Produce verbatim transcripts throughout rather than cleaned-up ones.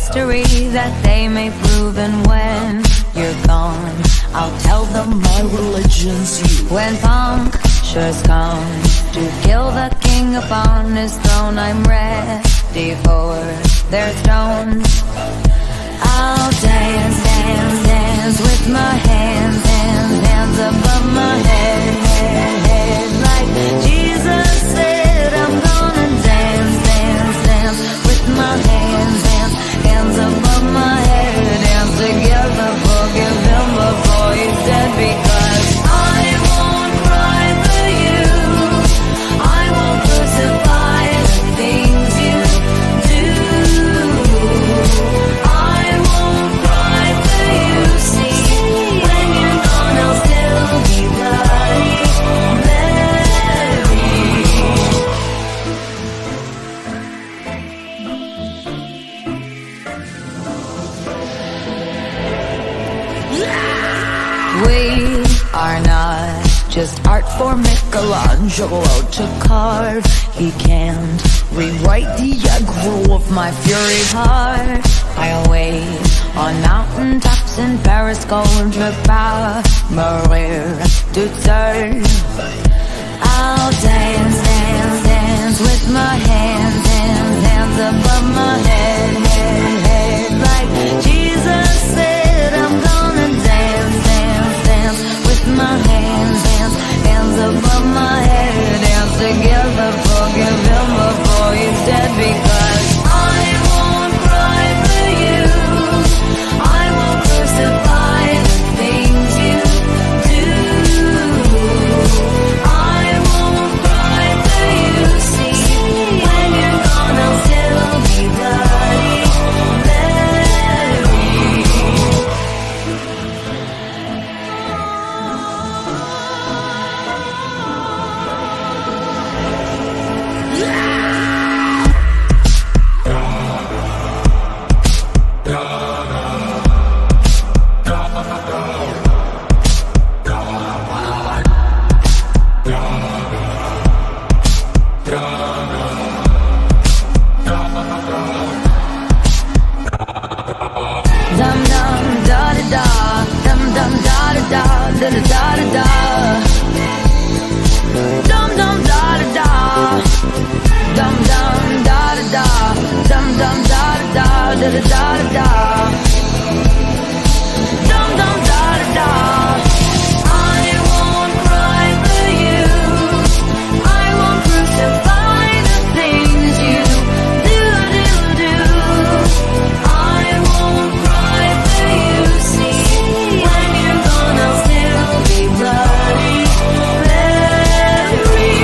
history that they may prove, and when you're gone, I'll tell them my religion's you. When Punktious comes to kill the king upon his throne, I'm ready for their stones. I'll dance, dance, dance with my hands, hands, hands above my head, head, head. Like Jesus said, I'm gonna dance, dance, dance with my hands, hands, hands above my head. Dance together, forgive him before he's dead, because I won't cry for you, I won't crucify the things you do. I won't cry for you, see, when you're gone I'll still be bloody Mary. We are not just art for Michelangelo to carve. He can't rewrite the aggro of my furied heart. I'll wait on mountain tops in Paris, going to power, Maria to turn. I'll dance, dance, dance with my hands, hands, hands above my head, head, head. Like Jesus said, I'm gonna dance, dance, dance with my hands, hands, hands above my head. Dance together, forgive him before he's dead, because I won't cry for you, I won't crucify the things you do. I won't cry for you, see, when you're gone I'll still be bloody Mary. Dum dum da da da, dum dum da da da, da da da da da. Dum dum da da da, dum dum da da da, dum dum da da da, da da da da. Dum dum da da da. I won't cry for you, I won't crucify the things you do, do, do. I won't cry for you, see, when you're gone I'll still be bloody Mary.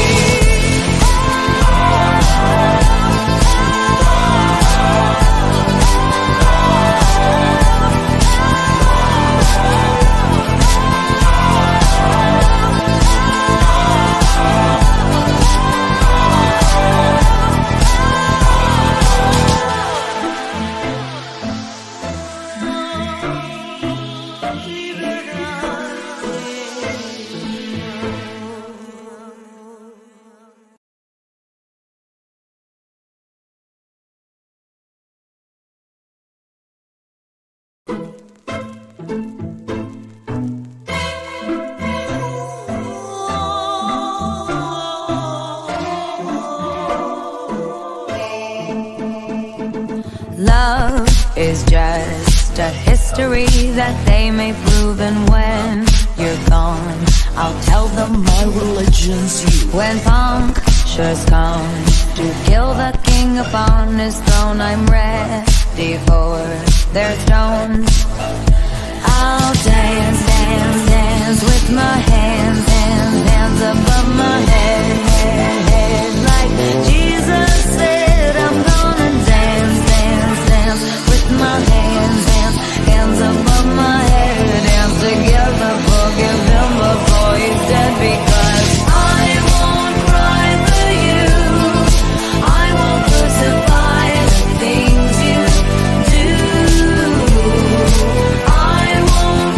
Love is just a history that they may prove, and when you're gone I'll tell them my religion's you. When Punktious comes to kill the king upon his throne, I'm ready for their stones. I'll dance, dance, dance with my hands, hands, hands above my head, head, head. Like Jesus said, I'm gonna dance, dance, dance with my hands, hands, hands above my head. Dance together, forgive him before he's dead, because I won't cry for you, I won't crucify the things you do. I won't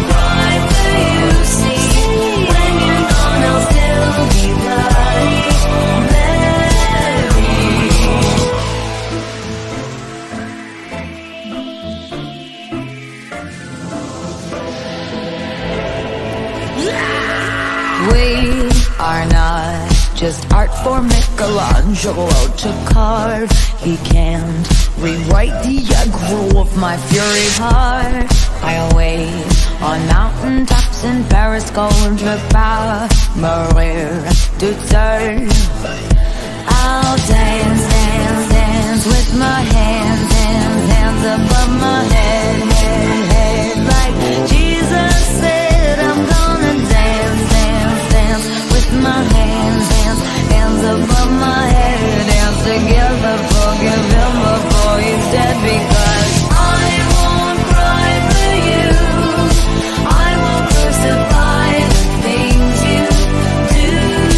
We are not just art for Michelangelo to carve. He can't rewrite the aggro of my furied heart. I wait on mountaintops in Paris, contre pas mourir toute seule. I'll dance, dance, dance with my hands, hands, hands above my head, head, head. Like Jesus said, I'm gonna dance, dance, dance with my hands, hands, hands above my head. Dance together, forgive him before he's dead, because I won't cry for you. I won't crucify the things you do.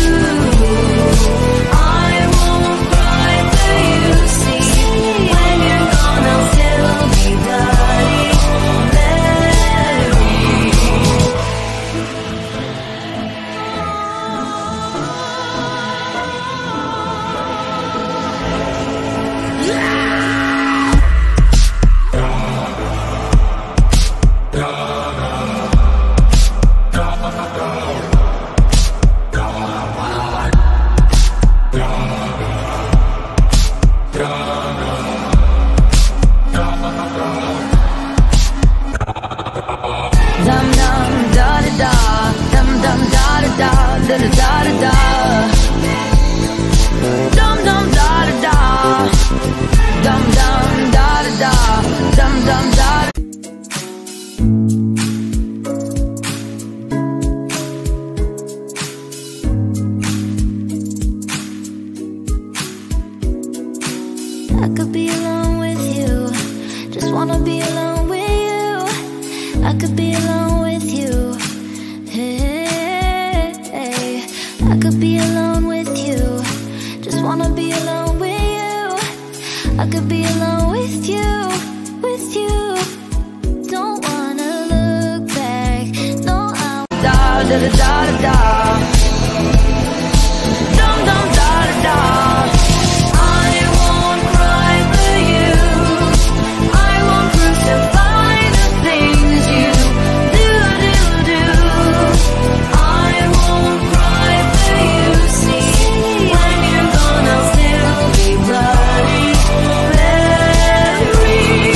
I won't cry for you. See, when you're gone, I'll still be bloody Mary. Dum dum da da da, dum dum da da da, da da da da da. Dum dum da da da, dum dum da da da, dum dum da. I could be alone with you, just wanna be alone with you. I could be alone with you, hey, hey. I could be alone with you, just wanna be alone with you. I could be alone with you, with you. Don't wanna look back, no, I'm Da da da da da da. Dum dum da da da. I won't cry for you. I won't crucify the things you do, do, do. I won't cry for you. See, when you're gone, I'll still be bloody Mary.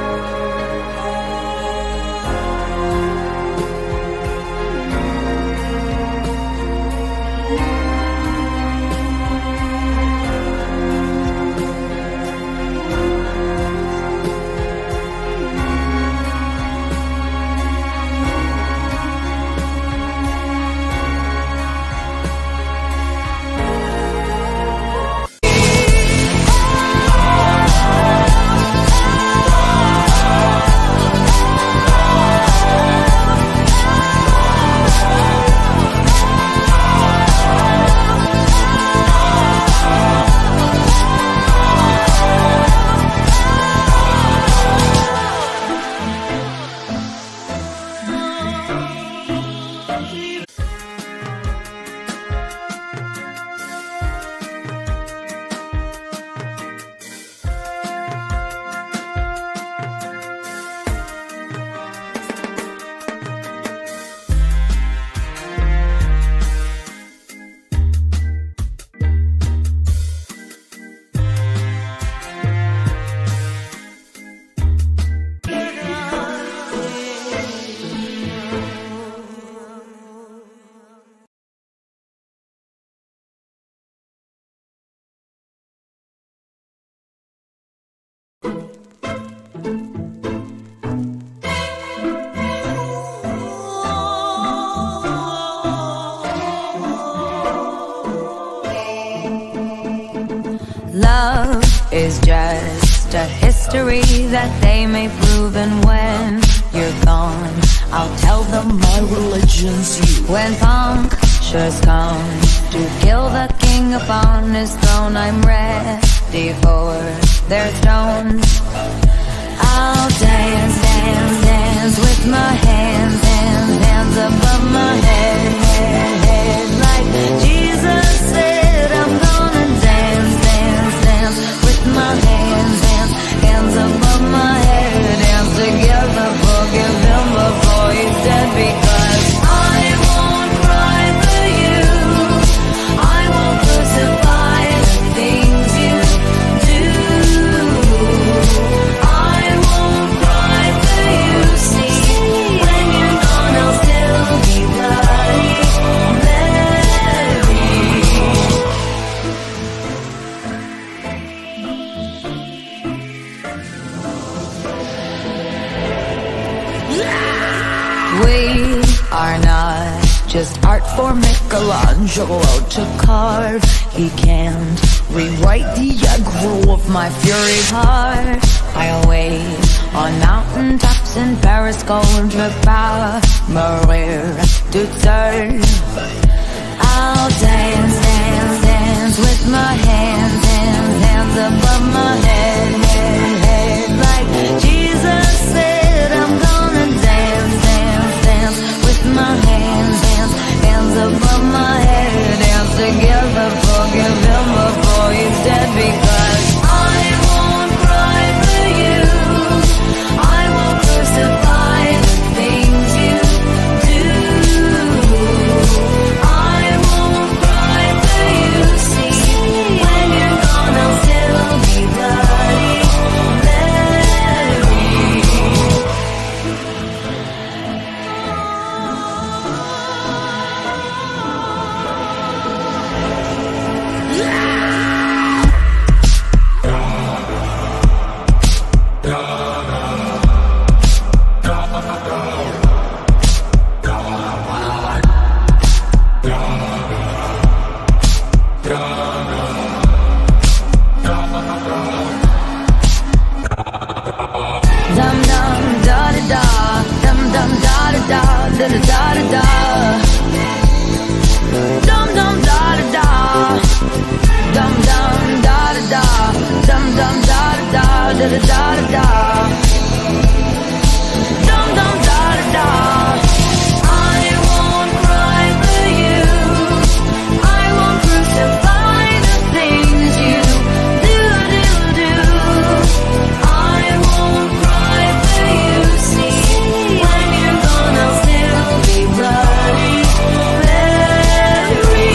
Love is just a history that they may prove, and when you're gone, I'll tell them my religion's you. When Punktious comes to kill the king upon his throne, I'm ready for their stones. I'll dance, dance, dance with my hands, hands, hands above my head, head, head. Like Jesus said, I'm gonna dance, dance, dance with my hands, hands, hands above my head. Dance together, forgive him before he's dead, because I won't cry for We are not just art for Michelangelo to carve. He can't rewrite the aggro of my furied heart. I wait on mountaintops in Paris, going to power, Maria to serve. I'll dance, dance, dance with my hands, hands, hands above my head, head, head. Like Jesus said, I'm gonna dance, dance, dance with my hands, hands, hands above my head. Dance together, forgive him before he's dead, because I won't cry for you. I won't crucify the things you do. I won't cry for you. See, when you're gone, I'll still be bloody Mary. Dum dum da da da, dum dum da da da, da da da da da. Dum dum da da da, dum dum da da da, dum dum da da da, da da da da. Dum dum da da da. I won't cry for you. I won't crucify the things you do, do, do. I won't cry for you. See, when you're gone, I'll still be bloody Mary.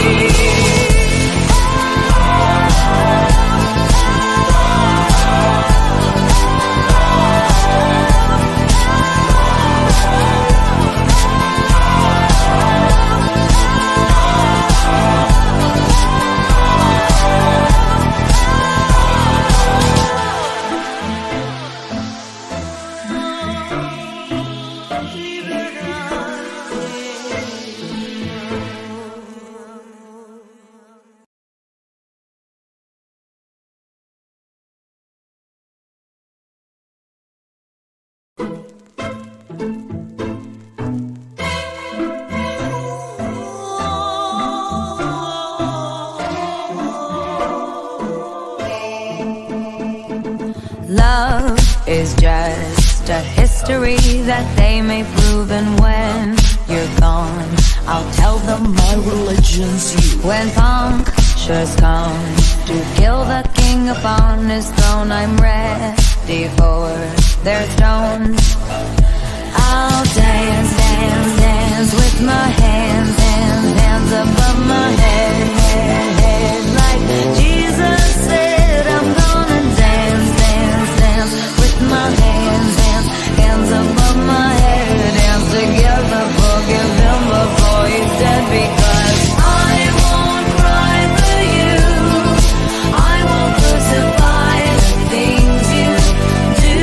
Love is just a history that they may prove, and when you're gone, I'll tell them my religion's you. When Punktious comes to kill the king upon his throne, I'm ready for their stones. I'll dance, dance, dance with my hands, hands, hands above my head, head, head. Like Jesus said, I'm gonna dance, dance, dance with my hands, hands, hands above my head. Dance together, forgive him before he's dead, because I won't cry for you. I won't crucify the things you do.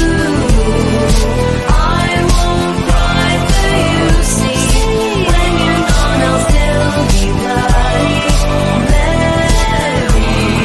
I won't cry for you. See, when you're gone, I'll still be bloody Mary.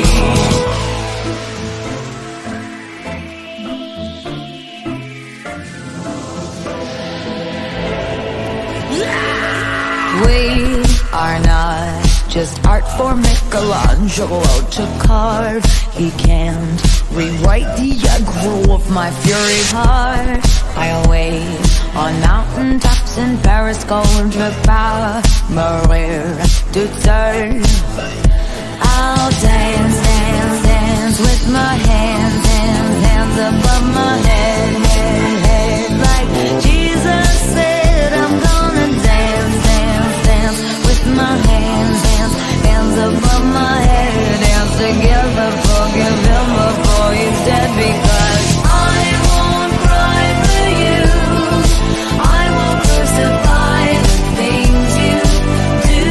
We are not just art for Michelangelo to carve. He can't rewrite the aggro of my furied heart. I wait on mountaintops in Paris, going to power, Maria to serve. I'll dance, dance, dance with my hands, hands, hands above my head, head, head. Like Jesus said, I'm gonna dance, dance, dance with my hands, hands, hands above my head. Dance together, forgive him before he's dead, because I won't cry for you. I won't crucify the things you do.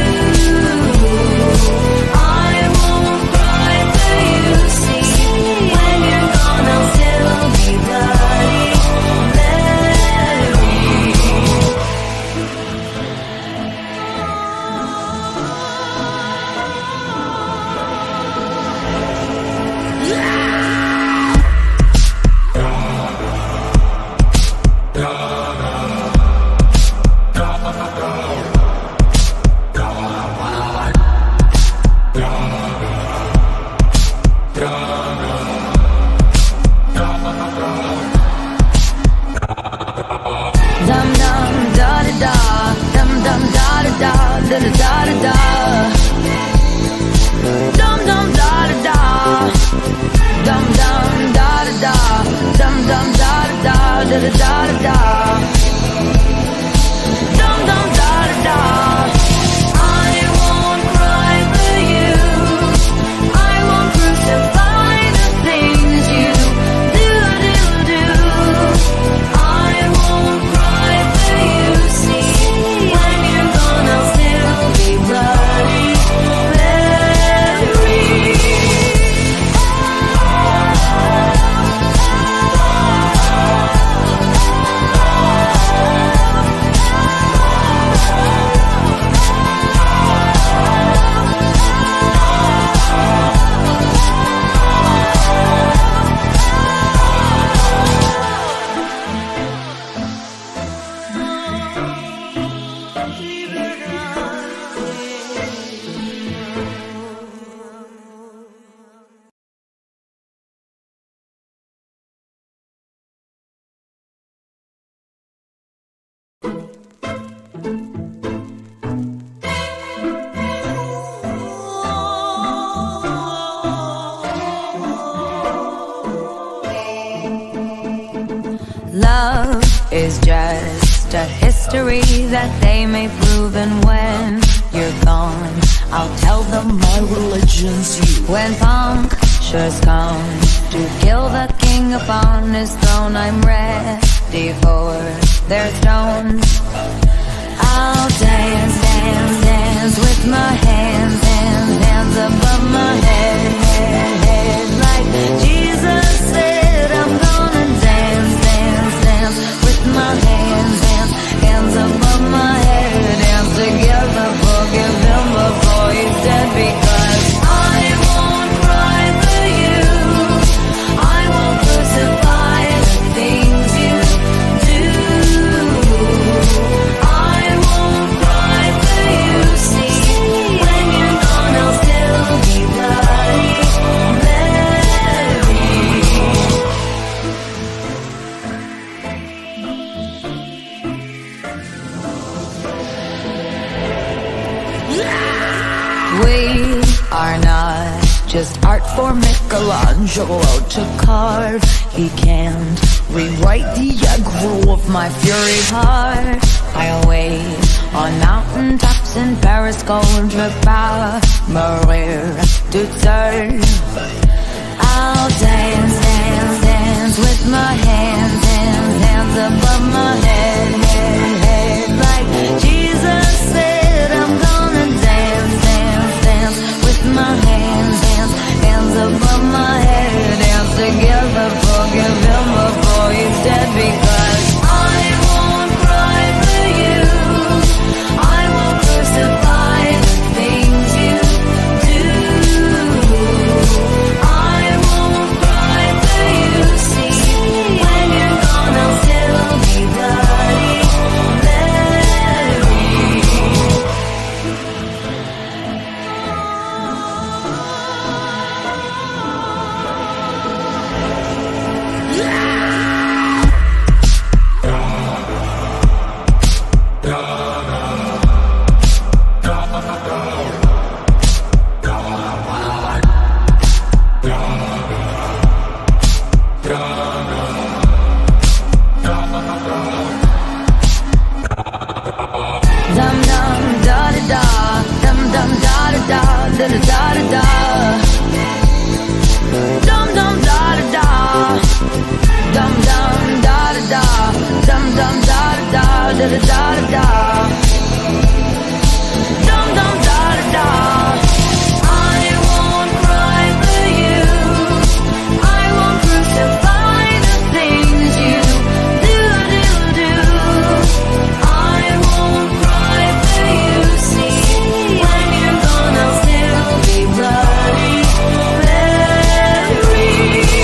I won't cry for you. See, when you're gone, I'll still be bloody. Love is just a history that they may prove, and when you're gone, I'll tell them my religion's you. When Punktious comes to kill the king upon his throne, I'm ready for their stones. I'll dance, dance, dance with my hands, hands, hands above my head, head, head. Like Jesus said, I'm gonna dance, dance, dance with my hands, hands, hands above my head. Dance together, forgive him before he's dead, because I won't cry for you, I won't crucify the things you do. I won't cry for you, see, when you're gone I'll still be bloody Mary. We are not just art for Michelangelo to carve. He can't rewrite the aggro of my furied heart. I'll wait on mountain tops in Paris, going to Maria to serve. I'll dance, dance, dance with my hands, hands, hands above my head, head, head. Like Jesus said, I'm gonna dance, dance, dance with my hands, hands, hands above my head. Dance together, forgive him before he's dead, because I won't cry for you, I won't crucify the things you do. I won't cry for you, see, when you're gone I'll still be bloody Mary. Dum dum da da da, dum dum da da da, da da da da da. Dum dum da da da, dum dum da da da, dum dum da da da, da da da da. Dum dum da da da. I won't cry for you, I won't crucify the things you do, do, do. I won't cry for you, see, when you're gone I'll still be bloody Mary.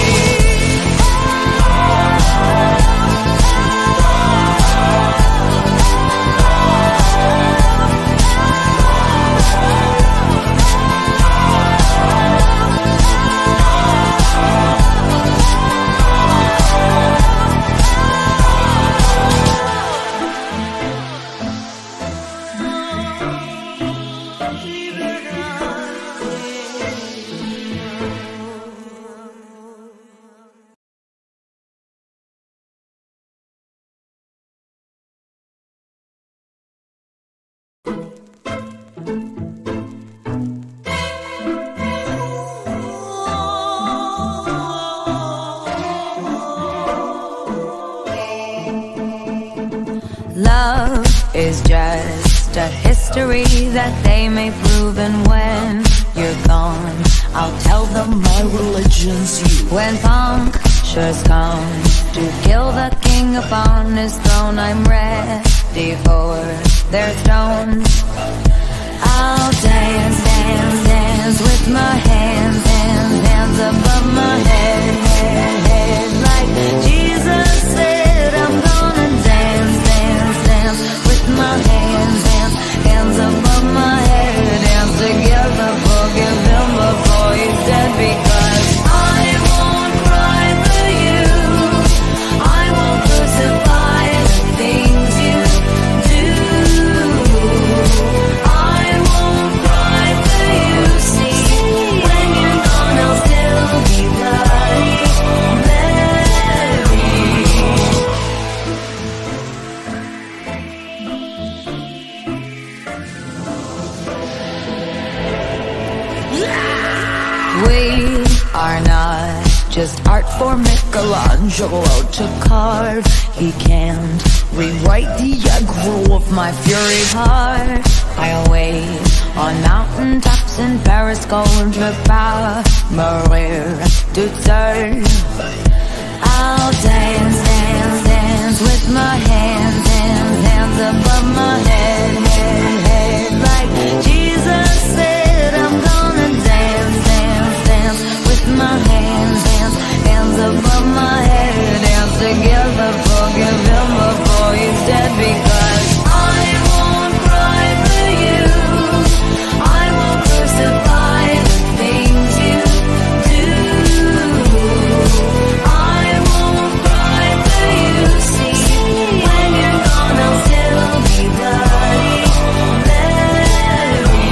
Love is just a history that they may prove, and when you're gone I'll tell them my religion's you. When Punktious comes to kill the king upon his throne, I'm ready for their stones. I'll dance, dance, dance with my hands, hands, hands above my head, head, head. Like Jesus said, I'm gonna dance, dance, dance with my hands, hands, hands above my head. Dance together, forgive him before he's dead, because I won't cry for you, I won't crucify the things you do. I won't cry for you, see, when you're gone I'll still be bloody Mary. Michelangelo to carve. He can't rewrite the aggro of my furied heart. I wait on mountaintops in Paris, going to power, Maria to turn. I'll dance, dance, dance with my hands, hands, hands above my head, head, head. Like Jesus said, I'm gonna dance, dance, dance with my hands, hands, hands above my head. Dance together, forgive him before he's dead, because I won't cry for you. I won't crucify the things you do. I won't cry for you, see. When you're gone, I'll still be bloody Mary.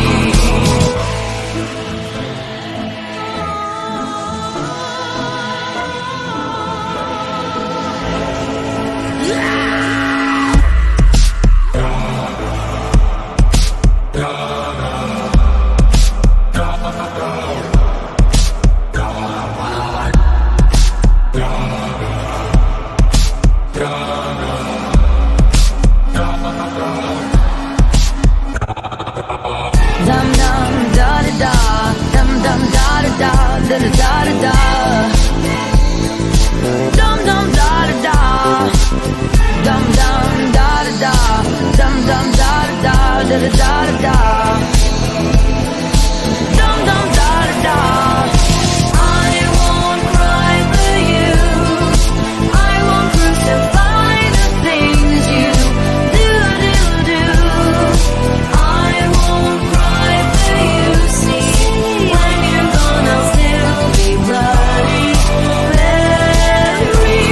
Dum dum da da da, dum dum da da da, da da da da da. Dum dum da da da, dum dum da da da, dum dum da da da, da da da da. Dum dum da da da. I won't cry for you. I won't crucify the things you do do do. I won't cry for you, see. When you're gone, I'll still be bloody Mary.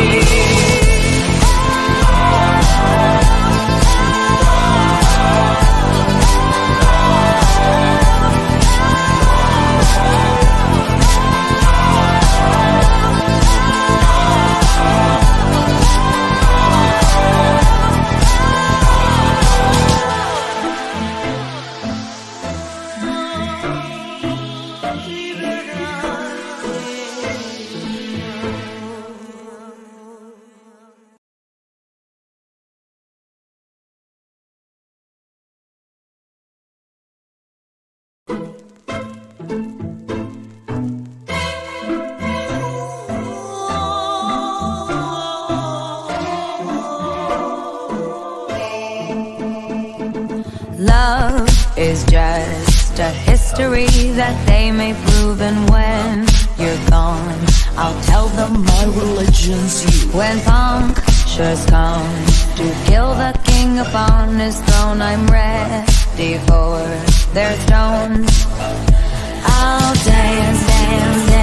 Love is just a history that they may prove, and when you're gone, I'll tell them my religion's you. When Punktious comes to kill the king upon his throne, I'm ready for their stones. I'll dance, dance, dance